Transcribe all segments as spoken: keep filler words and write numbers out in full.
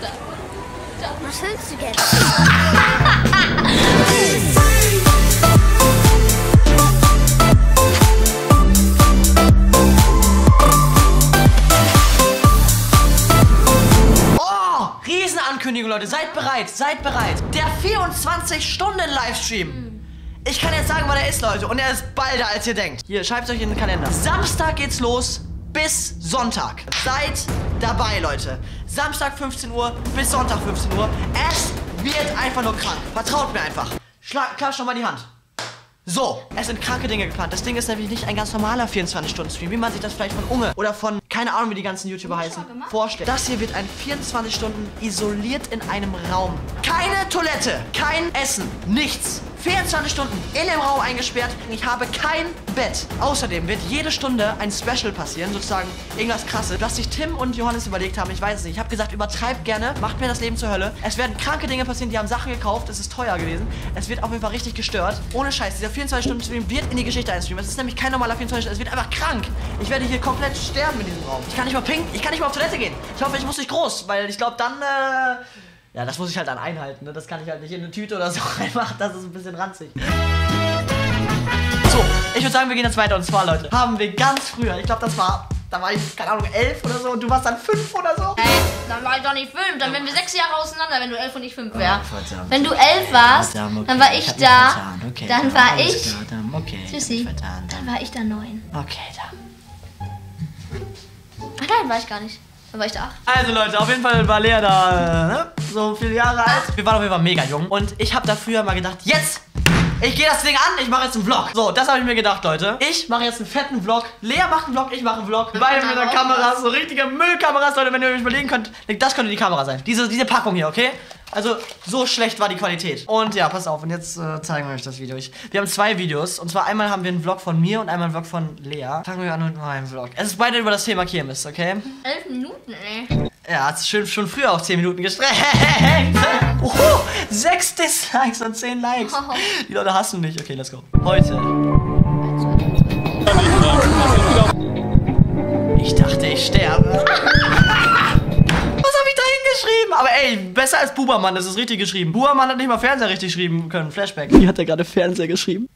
Was willst du jetzt? Oh, Riesenankündigung, Leute. Seid bereit, seid bereit. Der vierundzwanzig-Stunden-Livestream. Ich kann jetzt sagen, wann er ist, Leute. Und er ist balder, als ihr denkt. Hier, schreibt euch in den Kalender. Samstag geht's los bis Sonntag. Seid dabei, Leute. Samstag fünfzehn Uhr bis Sonntag fünfzehn Uhr. Es wird einfach nur krank. Vertraut mir einfach. Schlag, klatsch schon mal die Hand. So, es sind kranke Dinge geplant. Das Ding ist nämlich nicht ein ganz normaler vierundzwanzig-Stunden-Stream, wie man sich das vielleicht von Unge oder von, keine Ahnung, wie die ganzen YouTuber heißen, vorstellt. Das hier wird ein vierundzwanzig Stunden isoliert in einem Raum. Keine Toilette, kein Essen, nichts. vierundzwanzig Stunden in dem Raum eingesperrt. Ich habe kein Bett. Außerdem wird jede Stunde ein Special passieren, sozusagen irgendwas Krasses, was sich Tim und Johannes überlegt haben. Ich weiß es nicht. Ich habe gesagt, übertreibt gerne, macht mir das Leben zur Hölle. Es werden kranke Dinge passieren, die haben Sachen gekauft. Es ist teuer gewesen. Es wird auf jeden Fall richtig gestört. Ohne Scheiß, dieser vierundzwanzig-Stunden-Stream wird in die Geschichte einstreamen. Es ist nämlich kein normaler vierundzwanzig Stunden. Es wird einfach krank. Ich werde hier komplett sterben in diesem Raum. Ich kann nicht mal pinken. Ich kann nicht mal auf Toilette gehen. Ich hoffe, ich muss nicht groß, weil ich glaube, dann, äh... ja, das muss ich halt dann einhalten, ne? Das kann ich halt nicht in eine Tüte oder so reinmachen, das ist ein bisschen ranzig. So, ich würde sagen, wir gehen jetzt weiter. Und zwar, Leute, haben wir ganz früher, ich glaube, das war, da war ich, keine Ahnung, elf oder so und du warst dann fünf oder so. Ey, dann war ich doch nicht fünf, dann wären wir sechs Jahre auseinander, wenn du elf und ich fünf wär. Wenn du elf warst, dann war ich da, dann war ich, Tschüssi, dann war ich da neun. Okay, dann. Ach nein, war ich gar nicht. Dann war ich da acht. Also Leute, auf jeden Fall war Lea da, ne? So viele Jahre alt. Wir waren auf jeden Fall mega jung. Und ich habe da früher mal gedacht, jetzt, ich gehe das Ding an, ich mache jetzt einen Vlog. So, das habe ich mir gedacht, Leute. Ich mache jetzt einen fetten Vlog. Lea macht einen Vlog, ich mache einen Vlog. Beide mit der Kamera, so richtige Müllkameras, Leute, wenn ihr euch überlegen könnt. Das könnte die Kamera sein. Diese, diese Packung hier, okay? Also, so schlecht war die Qualität. Und ja, pass auf, und jetzt äh, zeigen wir euch das Video. Ich, wir haben zwei Videos. Und zwar einmal haben wir einen Vlog von mir und einmal einen Vlog von Lea. Fangen wir an mit meinem Vlog. Es ist beide über das Thema Kirmes, okay? Elf Minuten, ey. Ja, hat schön schon früher auf zehn Minuten gestreckt. Oh, sechs Dislikes und zehn Likes. Die Leute hassen mich. Okay, let's go. Heute. Ich dachte, ich sterbe. Geschrieben. Aber ey, besser als Bubermann, das ist richtig geschrieben. Bubermann hat nicht mal Fernseher richtig geschrieben können. Flashback. Wie hat er gerade Fernseher geschrieben?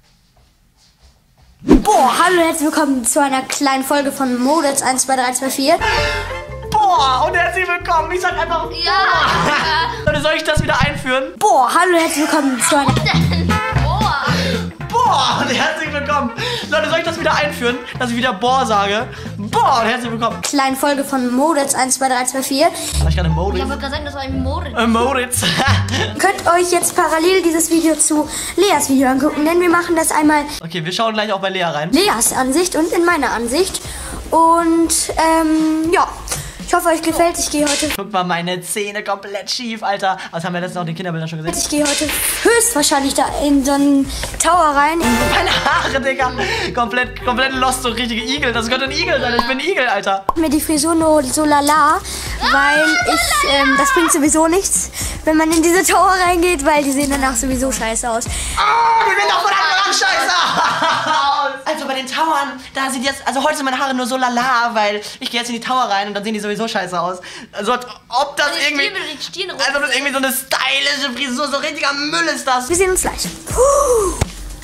Boah, hallo und herzlich willkommen zu einer kleinen Folge von Moritz eins zwei drei zwei vier. Boah, und herzlich willkommen. Ich sag einfach. Ja. Leute, soll ich das wieder einführen? Boah, hallo und herzlich willkommen zu einer. Boah. Boah, und herzlich willkommen. Leute, soll ich das wieder einführen, dass ich wieder Boah sage? Boah, und herzlich willkommen. Kleine Folge von Moritz eins zwei drei zwei vier. War ich gerade Moritz? Ich wollte gerade sagen, das war ein Moritz. Äh, Moritz. Ihr könnt euch jetzt parallel dieses Video zu Leas Video angucken, denn wir machen das einmal. Okay, wir schauen gleich auch bei Lea rein. Leas Ansicht und in meiner Ansicht. Und, ähm, ja. Ich hoffe, euch gefällt. Ich gehe heute. Guck mal, meine Zähne komplett schief, Alter. Was haben wir letztens auf den Kinderbildern schon gesehen? Ich gehe heute höchstwahrscheinlich da in so einen Tower rein. Meine Haare, Digga. Komplett, komplett lost, so richtige Igel. Das könnte ein Igel sein. Ich bin ein Igel, Alter. Mir die Frisur nur so lala, weil ich, ähm, das bringt sowieso nichts, wenn man in diese Tower reingeht, weil die sehen danach sowieso scheiße aus. Oh, die sehen doch von Anfang an scheiße aus. Also bei den Towern, da sind jetzt, also heute sind meine Haare nur so lala, weil ich gehe jetzt in die Tower rein und dann sehen die sowieso scheiße aus. Also als ob das irgendwie, also das irgendwie so eine stylische Frisur, so richtiger Müll ist das. Wir sehen uns gleich. Puh.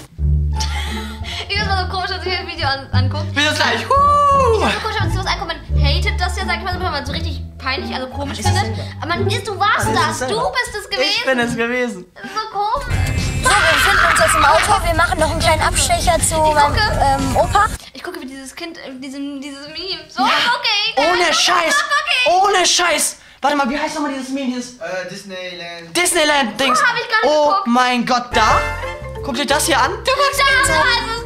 Ich finde es mal so komisch, dass ich das Video an, angucke. Wir sehen uns gleich. Ich finde es so komisch, wenn man sowas anguckt, man hatet das ja, sag ich mal, wenn man so richtig peinlich, also komisch findet. Aber man ist, du warst das, du bist es gewesen. Ich bin es gewesen. Das ist so komisch. So, wir befinden uns jetzt im Auto. Wir machen noch einen kleinen Abstecher zu meinem ähm, Opa. Ich gucke, wie dieses Kind, äh, diesem, dieses Meme. So, ja. Okay. Ohne Scheiß. Okay. Ohne Scheiß. Warte mal, wie heißt nochmal dieses Meme? Dieses äh, Disneyland. Disneyland-Dings. Oh, hab ich gar nicht oh geguckt. Mein Gott, da? Guckt euch das hier an? Du guckst da, also.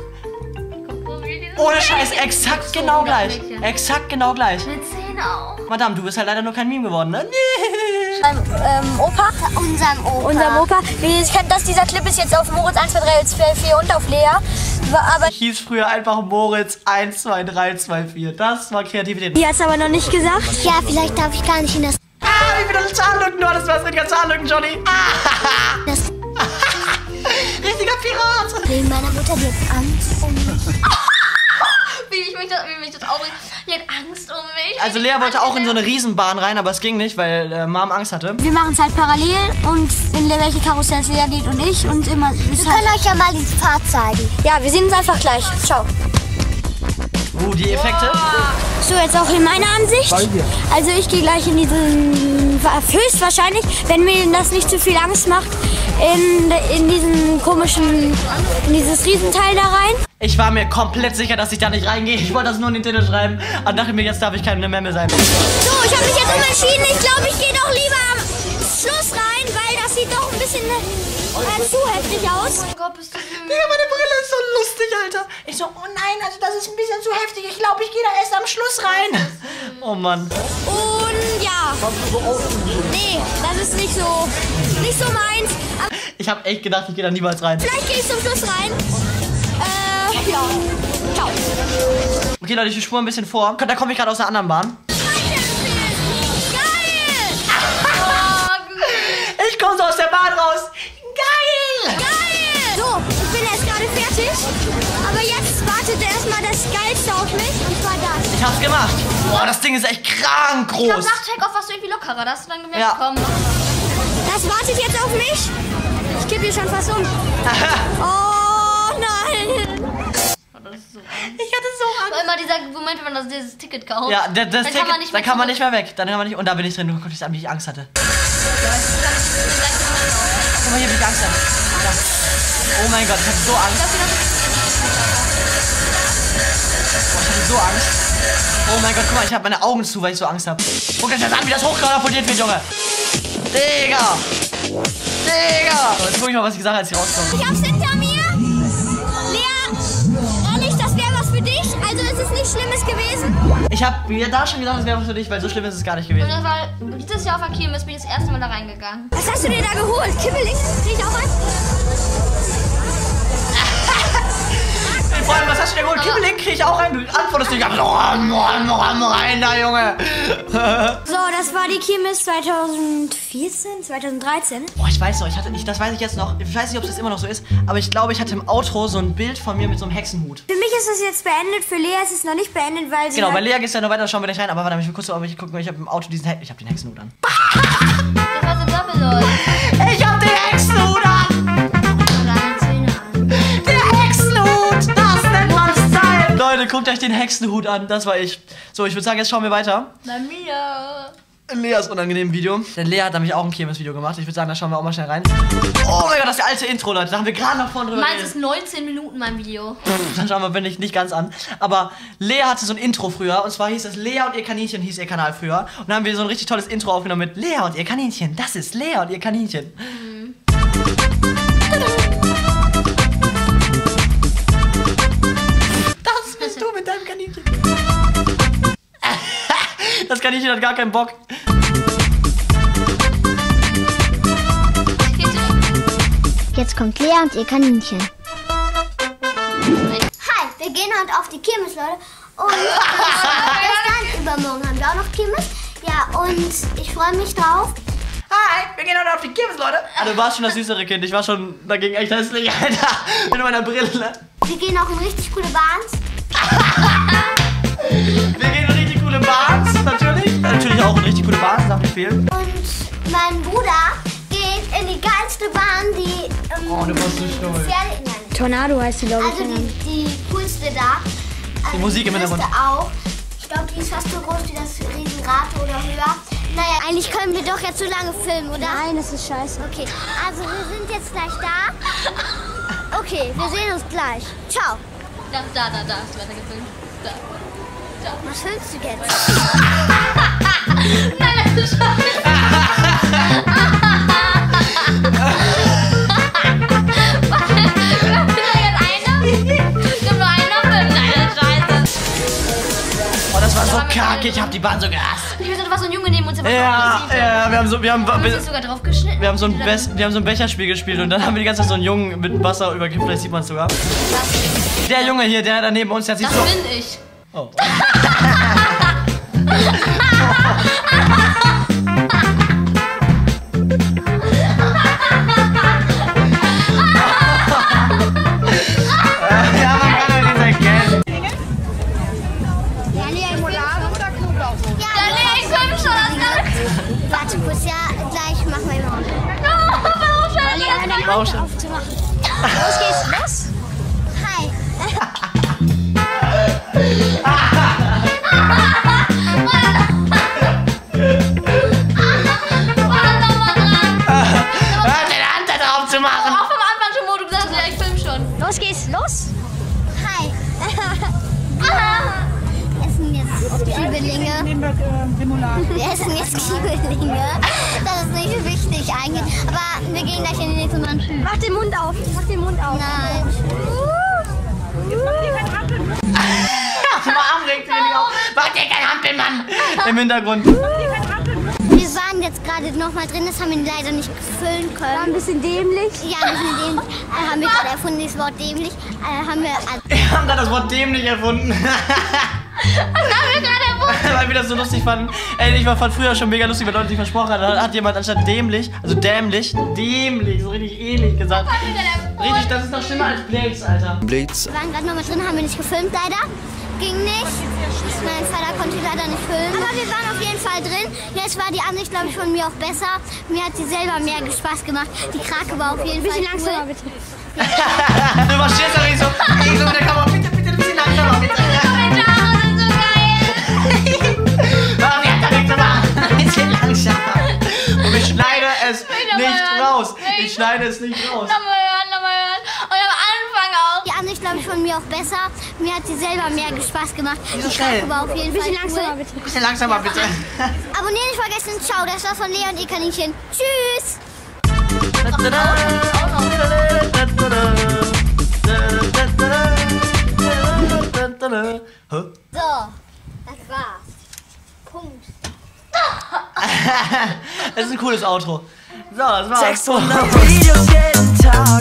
Ohne Scheiß, exakt genau gleich. Exakt genau gleich. Mit Zähne auch. Madame, du bist halt leider nur kein Meme geworden, ne? Beim ähm, Opa. Unserem Opa. Unserem Opa. Wie ich kennt das, dieser Clip ist jetzt auf Moritz eins zwei drei zwei vier und auf Lea. Aber ich hieß früher einfach Moritz eins zwei drei zwei vier. Das war Kreativität. die hat's aber noch nicht gesagt. Ja, vielleicht darf ich gar nicht in das. Ah, wie viele Zahnlücken du hattest, du hast richtiger Zahnlücken, Johnny. Ah. Das Richtiger Pirat. Wegen meiner Mutter, die hat Angst um mich. Wie ich mich das, wie mich das aufregt. Die hat Angst um mich. Also Lea wollte auch in so eine Riesenbahn rein, aber es ging nicht, weil äh, Mom Angst hatte. Wir machen es halt parallel und in welche Karussells Lea geht und ich und immer. Wir können euch ja mal die Fahrt zeigen. Ja, wir sehen uns einfach gleich. Ciao. Uh, die Effekte. So, jetzt auch in meiner Ansicht. Also ich gehe gleich in diesen, höchstwahrscheinlich, wenn mir das nicht zu viel Angst macht, in, in diesen komischen, in dieses Riesenteil da rein. Ich war mir komplett sicher, dass ich da nicht reingehe. Ich wollte das nur in den Titel schreiben. Und dachte mir, jetzt darf ich keine Memme sein. So, ich habe mich jetzt umentschieden. Ich glaube, ich gehe doch lieber am Schluss rein, weil das sieht doch ein bisschen äh, zu heftig aus. Oh mein Gott, bist du süß. Digga, meine Brille ist so lustig, Alter. Ich so, oh nein, also das ist ein bisschen zu heftig. Ich glaube, ich gehe da erst am Schluss rein. Oh Mann. Und ja. Nee, das ist nicht so, nicht so meins. Aber ich habe echt gedacht, ich gehe da niemals rein. vielleicht gehe ich zum Schluss rein. Äh, ja. Ciao. Okay, Leute, ich spule ein bisschen vor. Da komme ich gerade aus einer anderen Bahn. Ich komme so aus der Bahn raus. Geil! Geil! So, ich bin jetzt gerade fertig. Aber jetzt wartet erstmal das Geilste auf mich. Und zwar das. Ich hab's gemacht. Boah, das Ding ist echt krank groß. Ich glaube, nach Take-Off warst du irgendwie lockerer. Da hast du dann gemerkt, Ja. komm. Das wartet jetzt auf mich. Ich kippe hier schon fast um. Oh nein! Das ist so Ich hatte so Angst. so immer dieser Moment, wenn man das, dieses Ticket kauft. Ja, das, das dann Ticket, kann man nicht da mehr kann man zurück. nicht mehr weg. Dann kann man nicht. Und da bin ich drin. Du guckst an, wie ich Angst hatte. Guck mal hier, wie ich Angst hatte. Ja. Oh mein Gott, ich hatte so Angst. Boah, ich hatte so Angst. Oh mein Gott, guck mal, ich habe meine Augen zu, weil ich so Angst habe. Guck dir das an, wie das hochkatapultiert wird, Junge. Digga. Digga. So, jetzt guck ich mal, was ich gesagt habe, als ich rauskomme. Ich hab's hinter mir. Lea, ehrlich, das wäre was für dich. Also es ist nichts Schlimmes gewesen. Ich habe mir da schon gesagt, das wäre was für dich, weil so schlimm ist es gar nicht Und gewesen. das war dieses Jahr auf der Kirmes, bin ich das erste Mal da reingegangen. Was hast du dir da geholt? Kibbelig? Krieg ich auch ein? Vor allem, was hast du dir geholt? Kibbelig krieg ich auch rein. Du antwortest nicht. Aber so, ram, ram, ram, rein da, Junge. So, das war die Kirmes zwanzig vierzehn, zwanzig dreizehn. Boah, ich weiß noch, ich hatte, ich, das weiß ich jetzt noch. Ich weiß nicht, ob das immer noch so ist, aber ich glaube, ich hatte im Outro so ein Bild von mir mit so einem Hexenhut. Für mich ist es jetzt beendet, für Lea ist es noch nicht beendet, weil sie Genau, bei halt Lea geht's ja noch weiter, schauen wir gleich rein. Aber warte, ich will kurz so, aber ich gucke, ich habe im Auto diesen He ich habe den Hexenhut an. Das war so Doppelleute. Ich hab den Hexenhut an! Deine Zähne an. Der Hexenhut! Das nennt man Style! Leute, guckt euch den Hexenhut an, das war ich. So, ich würde sagen, jetzt schauen wir weiter. Na Mia. In Leas unangenehmen Video. Denn Lea hat nämlich auch ein Kirmes-Video gemacht. Ich würde sagen, da schauen wir auch mal schnell rein. Oh mein Gott, das ist der alte Intro, Leute. Da haben wir gerade noch vorhin drüber Meins geredet. ist neunzehn Minuten mein Video. Dann schauen wir, bin ich nicht ganz an. Aber Lea hatte so ein Intro früher. Und zwar hieß es Lea und ihr Kaninchen, hieß ihr Kanal früher. Und dann haben wir so ein richtig tolles Intro aufgenommen mit Lea und ihr Kaninchen. Das ist Lea und ihr Kaninchen. Mhm. Das bist du mit deinem Kaninchen. Das Kaninchen hat gar keinen Bock. Jetzt kommt Lea und ihr Kaninchen. Hi, wir gehen heute auf die Kirmes, Leute. Und gestern, übermorgen haben wir auch noch Kirmes. Ja, und ich freue mich drauf. Hi, wir gehen heute auf die Kirmes, Leute. Ah, du warst schon das süßere Kind. Ich war schon dagegen echt hässlich, Alter. Mit meiner Brille. Wir gehen auch in richtig coole Bahns. Wir gehen in richtig coole Bahns, natürlich. Natürlich auch in richtig coole Bahns, darf nicht fehlen. Und mein Bruder geht in die geilste Bahn, die... Ähm, Oh, du warst so stolz. Pferde, nein, Tornado heißt die, glaube ich. also die, die coolste da. Also Die Musik im größte Hintergrund. auch. Ich glaube, die ist fast so groß wie das Riesenrad oder höher. Naja, eigentlich können wir doch jetzt so lange filmen, oder? Nein, das ist scheiße. Okay, also wir sind jetzt gleich da. Okay, wir sehen uns gleich. Ciao. Da, da, da, da hast du weiter gefilmt. Da. Was filmst du jetzt? Nein, das ist scheiße. Oh, das war so kacke. Ich hab die Bahn so gehasst. Ich weiß, da war so ein Junge neben uns, der war Ja, so aggressiv. ja, wir haben so, wir haben, Wir haben wir, sich sogar drauf geschnitten. wir haben so ein Die Bes- wir haben so ein Becherspiel gespielt und dann haben wir die ganze Zeit so einen Jungen mit Wasser überkippt, vielleicht sieht man es sogar. Der Junge hier, der da neben uns, der hat sich Das so... bin ich. Oh. Ja, man kann doch nicht erkennen. ja, gleich machen wir immer. Oh, Los geht's, los. Hi. Los geht's, los! Hi. Wir essen jetzt Zwiebelinge. Wir essen jetzt Zwiebelinge. Das ist nicht wichtig eigentlich. Aber wir gehen gleich in die nächste Mann. Mach den Mund auf, mach den Mund auf. Nein. Mach dir keinen Hampelmann! Im Hintergrund. Wir waren jetzt gerade noch mal drin, das haben wir leider nicht füllen können. War ein bisschen dämlich. Ja, ein bisschen dämlich. Äh, haben wir gerade erfunden, das Wort dämlich. Äh, haben wir... Äh, Wir haben gerade das Wort dämlich erfunden. Was haben wir gerade erfunden? Weil wir das so lustig fanden. Ey, ich war von früher schon mega lustig, wenn Leute sich versprochen haben. Da hat jemand anstatt dämlich, also dämlich, dämlich, so richtig ähnlich gesagt. Was haben wir denn erfunden? Richtig, das ist noch schlimmer als Blitz, Alter. Blitz. wir waren gerade noch mal drin, haben wir nicht gefilmt leider. Ging nicht. Mein Vater konnte leider nicht filmen. Aber wir waren auf jeden Fall drin. Jetzt war die Ansicht, glaube ich, von mir auch besser. Mir hat sie selber mehr Spaß gemacht. Die Krake war auf jeden Fall Bisschen cool. langsamer, bitte. Du marschierst doch nicht so. Ich so mit der Kamera. Bitte, bitte, ein bisschen langsamer, bitte. Kommentare sind so geil. Warum hat da nichts zu machen? Ein bisschen langsamer. Und ich schneide es nicht raus. Ich schneide es nicht raus. Nochmal hören, nochmal hören. Und am Anfang auch. Die Ansicht, glaube ich, von mir auch besser. Mir hat sie selber mehr Spaß gemacht. Wieso Die schnell? Krake war auf jeden Bisschen Fall langsamer, cool. bitte. Ein bisschen langsamer, bitte. Abonnieren nicht vergessen. Ciao, das war von Lea und ihr Kaninchen. Tschüss. So, das war's. Punkt. Das ist ein cooles Outro. So, das war's. sechshundert Videos jeden Tag.